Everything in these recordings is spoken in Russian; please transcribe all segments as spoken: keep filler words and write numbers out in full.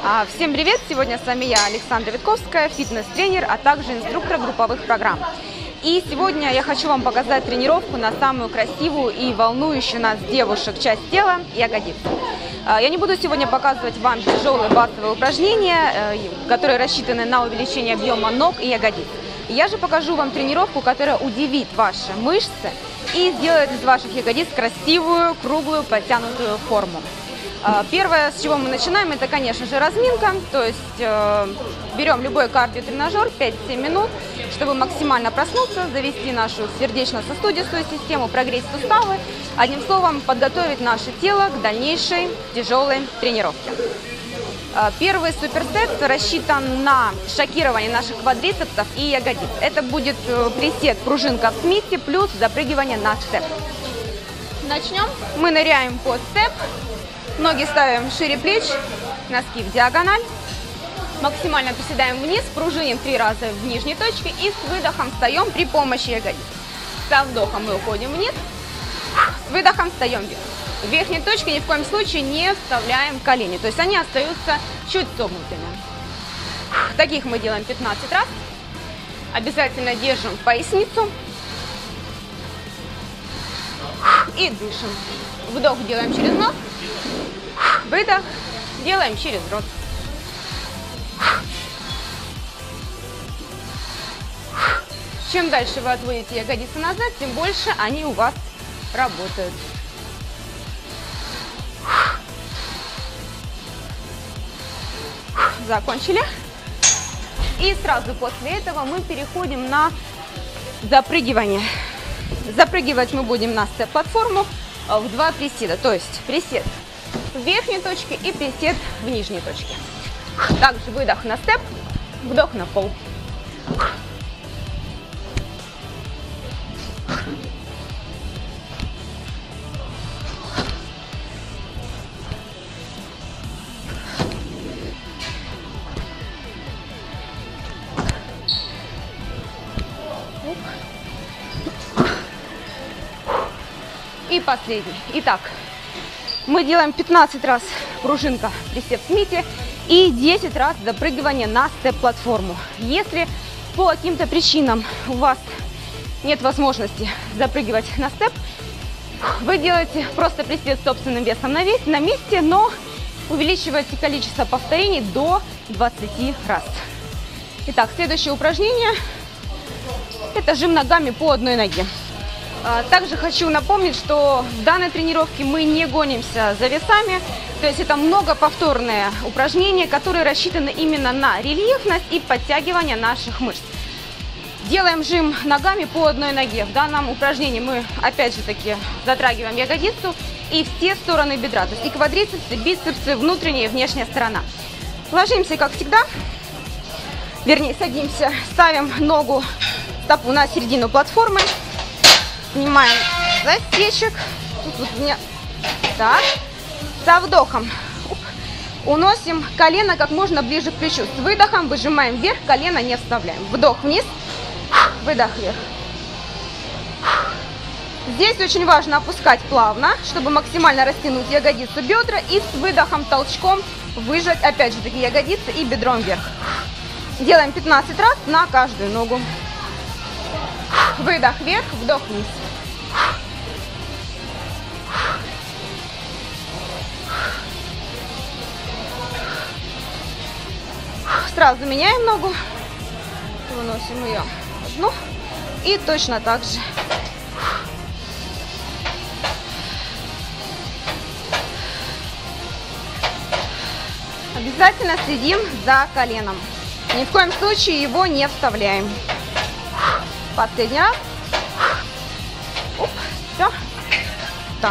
А, Всем привет! Сегодня с вами я, Александра Витковская, фитнес-тренер, а также инструктор групповых программ. И сегодня я хочу вам показать тренировку на самую красивую и волнующую нас девушек часть тела – ягодицы. Я не буду сегодня показывать вам тяжелые базовые упражнения, которые рассчитаны на увеличение объема ног и ягодиц. Я же покажу вам тренировку, которая удивит ваши мышцы и сделает из ваших ягодиц красивую, круглую, подтянутую форму. Первое, с чего мы начинаем, это, конечно же, разминка. То есть э, берем любой кардиотренажер пять-семь минут, чтобы максимально проснуться, завести нашу сердечно-сосудистую систему, прогреть суставы. Одним словом, подготовить наше тело к дальнейшей тяжелой тренировке. Первый суперсет рассчитан на шокирование наших квадрицепсов и ягодиц. Это будет присед пружинка в Смите плюс запрыгивание на степ. Начнем. Мы ныряем под степ. Ноги ставим шире плеч, носки в диагональ. Максимально приседаем вниз, пружиним три раза в нижней точке и с выдохом встаем при помощи ягодиц. Со вдохом мы уходим вниз, с выдохом встаем вверх. В верхней точке ни в коем случае не вставляем колени, то есть они остаются чуть согнутыми. Таких мы делаем пятнадцать раз. Обязательно держим поясницу и дышим. Вдох делаем через нос. Выдох делаем через рот. Чем дальше вы отводите ягодицы назад, тем больше они у вас работают. Закончили. И сразу после этого мы переходим на запрыгивание. Запрыгивать мы будем на степ-платформу в два приседа. То есть присед в верхней точке и присед в нижней точке. Также выдох на степ, вдох на пол. И последний. Итак, мы делаем пятнадцать раз пружинка, присед в Смите и десять раз запрыгивание на степ-платформу. Если по каким-то причинам у вас нет возможности запрыгивать на степ, вы делаете просто присед с собственным весом на, вес, на месте, но увеличиваете количество повторений до двадцати раз. Итак, следующее упражнение – это жим ногами по одной ноге. Также хочу напомнить, что в данной тренировке мы не гонимся за весами, то есть это многоповторные упражнения, которые рассчитаны именно на рельефность и подтягивание наших мышц. Делаем жим ногами по одной ноге. В данном упражнении мы опять же таки затрагиваем ягодицу и все стороны бедра, то есть и квадрицепсы, бицепсы, внутренняя и внешняя сторона. Ложимся, как всегда, вернее садимся, ставим ногу, стопу на середину платформы. Снимаем засечек. Тут вот у меня... Так. Со вдохом уносим колено как можно ближе к плечу. С выдохом выжимаем вверх, колено не вставляем. Вдох вниз, выдох вверх. Здесь очень важно опускать плавно, чтобы максимально растянуть ягодицу, бедра и с выдохом, толчком выжать опять же таки ягодицы и бедром вверх. Делаем пятнадцать раз на каждую ногу. Выдох вверх, вдох вниз. Сразу меняем ногу, выносим ее одну и точно так же. Обязательно следим за коленом. Ни в коем случае его не вставляем. Последний раз. Оп, все. Так.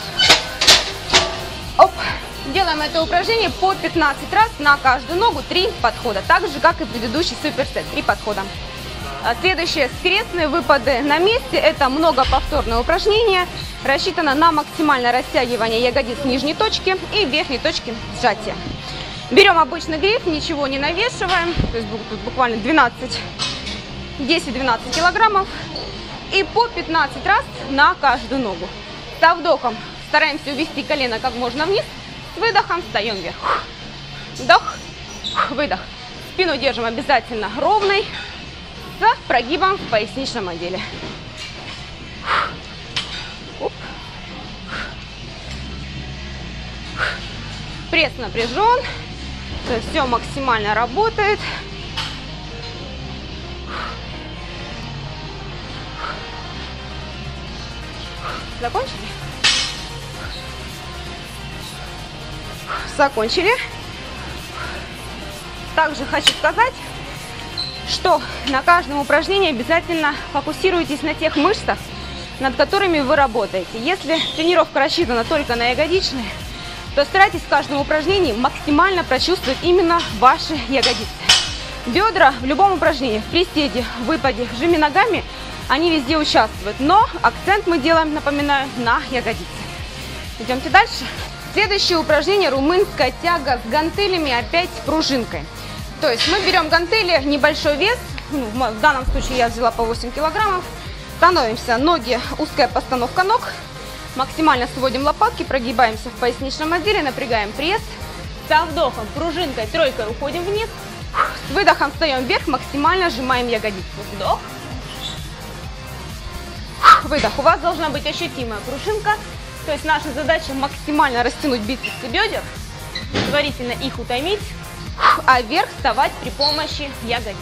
Оп. Делаем это упражнение по пятнадцать раз на каждую ногу, три подхода. Так же, как и предыдущий суперсет, три подхода. Следующее, скрестные выпады на месте. Это многоповторное упражнение. Рассчитано на максимальное растягивание ягодиц в нижней точке и в верхней точке сжатия. Берем обычный гриф, ничего не навешиваем. То есть тут буквально десять-двенадцать килограммов. И по пятнадцать раз на каждую ногу. Со вдохом стараемся увести колено как можно вниз. С выдохом встаем вверх. Вдох. Выдох. Спину держим обязательно ровной, с прогибом в поясничном отделе. Оп. Пресс напряжен, то есть все максимально работает. Закончили? Закончили. Также хочу сказать, что на каждом упражнении обязательно фокусируйтесь на тех мышцах, над которыми вы работаете. Если тренировка рассчитана только на ягодичные, то старайтесь в каждом упражнении максимально прочувствовать именно ваши ягодицы. Бедра в любом упражнении, в приседе, в выпаде, в жиме ногами, они везде участвуют. Но акцент мы делаем, напоминаю, на ягодицы. Идемте дальше. Следующее упражнение — румынская тяга с гантелями, опять с пружинкой. То есть мы берем гантели, небольшой вес, ну, в данном случае я взяла по восемь килограммов. Становимся, ноги, узкая постановка ног. Максимально сводим лопатки, прогибаемся в поясничном отделе, напрягаем пресс. Со вдохом, пружинкой, тройкой уходим вниз. С выдохом встаем вверх, максимально сжимаем ягодицы. Вдох. Выдох. У вас должна быть ощутимая пружинка. То есть наша задача максимально растянуть бицепсы бедер, предварительно их утомить, а вверх вставать при помощи ягодиц.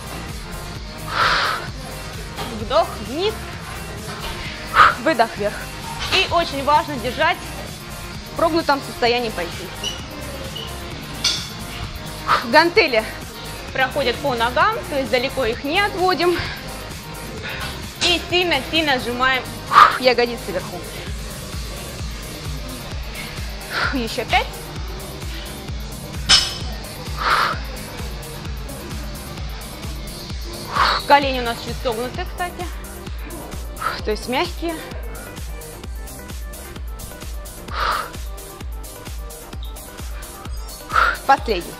Вдох вниз, выдох вверх. И очень важно держать в прогнутом состоянии поясницы. Гантели проходят по ногам, то есть далеко их не отводим. И сильно-сильно сжимаем ягодицы вверху. Еще пять. Колени у нас чуть согнуты, кстати. То есть мягкие. Последний.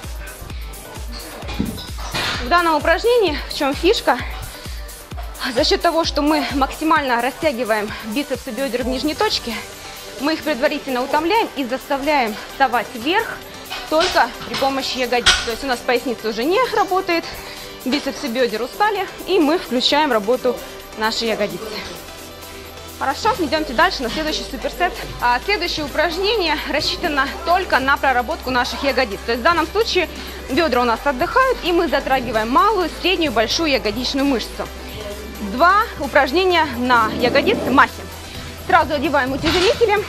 В данном упражнении в чем фишка? За счет того, что мы максимально растягиваем бицепсы бедер в нижней точке, мы их предварительно утомляем и заставляем вставать вверх только при помощи ягодиц. То есть у нас поясница уже не работает, бицепсы бедер устали, и мы включаем работу нашей ягодицы. Хорошо, идемте дальше на следующий суперсет. А следующее упражнение рассчитано только на проработку наших ягодиц. То есть в данном случае бедра у нас отдыхают, и мы затрагиваем малую, среднюю, большую ягодичную мышцу. Два упражнения на ягодицы, махи. Сразу одеваем утяжелители.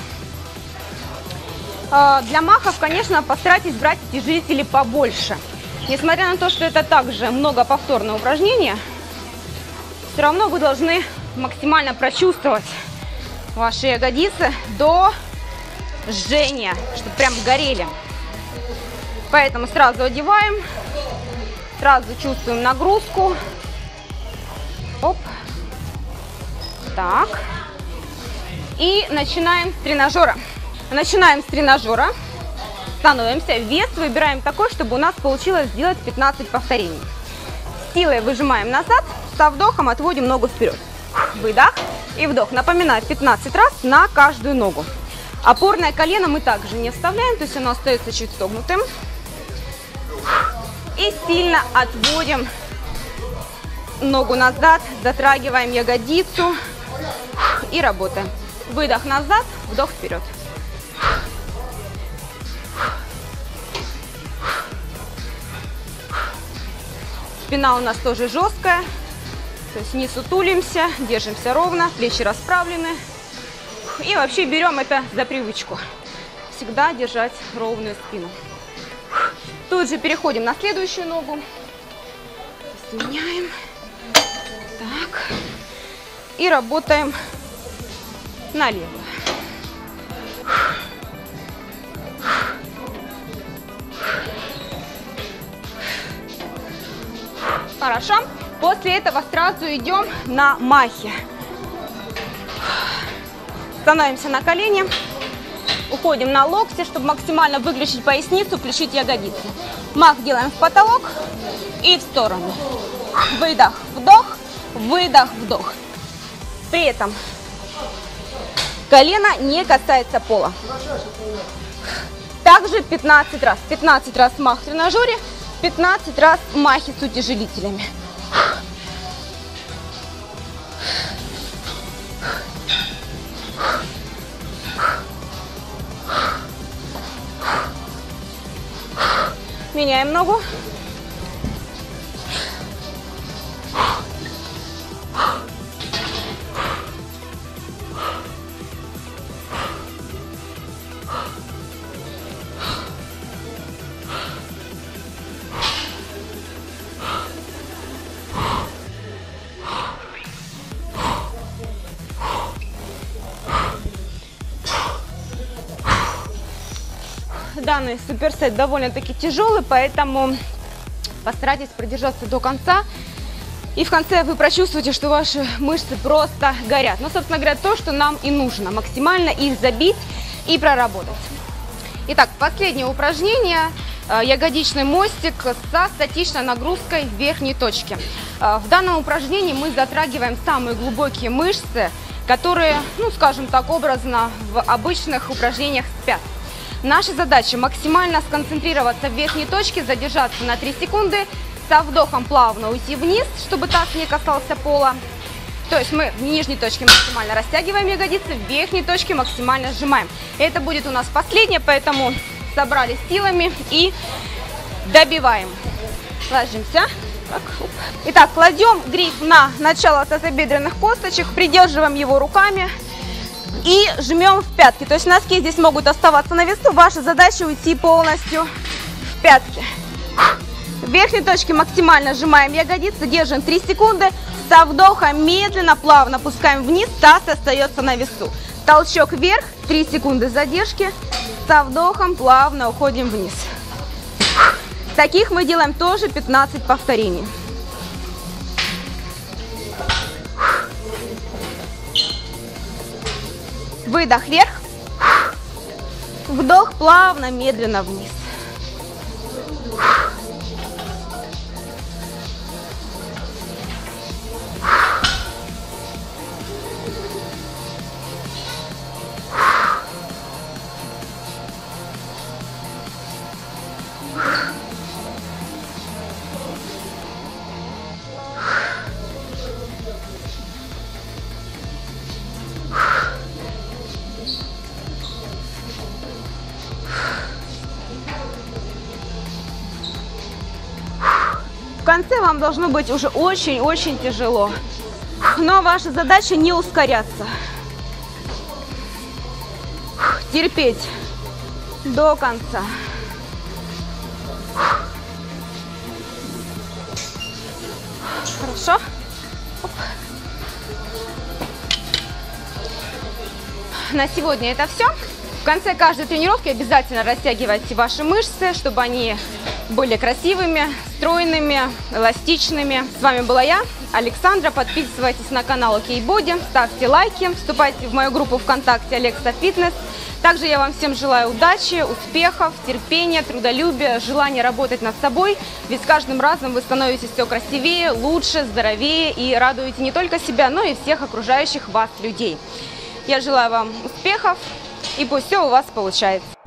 Для махов, конечно, постарайтесь брать утяжелители побольше. Несмотря на то, что это также многоповторное упражнение, все равно вы должны максимально прочувствовать ваши ягодицы до жжения, чтобы прям горели. Поэтому сразу одеваем, сразу чувствуем нагрузку. Оп. Так. И начинаем с тренажера. Начинаем с тренажера. Становимся. Вес выбираем такой, чтобы у нас получилось сделать пятнадцать повторений. Силой выжимаем назад. Со вдохом отводим ногу вперед. Выдох и вдох. Напоминаю, пятнадцать раз на каждую ногу. Опорное колено мы также не вставляем, то есть оно остается чуть согнутым. И сильно отводим ногу назад, затрагиваем ягодицу и работаем. Выдох назад, вдох вперед. Спина у нас тоже жесткая, то есть не сутулимся, держимся ровно, плечи расправлены. И вообще берем это за привычку. Всегда держать ровную спину. Тут же переходим на следующую ногу. Сменяем. Так. И работаем налево. Хорошо. После этого сразу идем на махи. Становимся на колени. Уходим на локти, чтобы максимально выключить поясницу, включить ягодицы. Мах делаем в потолок и в сторону. Выдох, вдох, выдох, вдох. При этом колено не касается пола. Также пятнадцать раз. пятнадцать раз мах в тренажере, пятнадцать раз махи с утяжелителями. Меняем ногу. Данный суперсет довольно-таки тяжелый, поэтому постарайтесь продержаться до конца. И в конце вы прочувствуете, что ваши мышцы просто горят. Ну, собственно говоря, то, что нам и нужно. Максимально их забить и проработать. Итак, последнее упражнение. Ягодичный мостик со статичной нагрузкой в верхней точке. В данном упражнении мы затрагиваем самые глубокие мышцы, которые, ну, скажем так, образно в обычных упражнениях спят. Наша задача максимально сконцентрироваться в верхней точке, задержаться на три секунды, со вдохом плавно уйти вниз, чтобы таз не касался пола. То есть мы в нижней точке максимально растягиваем ягодицы, в верхней точке максимально сжимаем. Это будет у нас последнее, поэтому собрались силами и добиваем. Ложимся. Так, итак, кладем гриф на начало тазобедренных косточек, придерживаем его руками. И жмем в пятки. То есть носки здесь могут оставаться на весу. Ваша задача уйти полностью в пятки. В верхней точке максимально сжимаем ягодицы. Держим три секунды. Со вдохом медленно, плавно опускаем вниз. Таз остается на весу. Толчок вверх. три секунды задержки. Со вдохом плавно уходим вниз. Таких мы делаем тоже пятнадцать повторений. Выдох вверх, вдох плавно, медленно вниз. В конце вам должно быть уже очень-очень тяжело, но ваша задача не ускоряться, терпеть до конца. Хорошо? Оп. На сегодня это все. В конце каждой тренировки обязательно растягивайте ваши мышцы, чтобы они были красивыми, стройными, эластичными. С вами была я, Александра. Подписывайтесь на канал Окей Боди, ставьте лайки, вступайте в мою группу ВКонтакте Алекса Фитнес. Также я вам всем желаю удачи, успехов, терпения, трудолюбия, желания работать над собой. Ведь с каждым разом вы становитесь все красивее, лучше, здоровее и радуете не только себя, но и всех окружающих вас людей. Я желаю вам успехов, и пусть все у вас получается.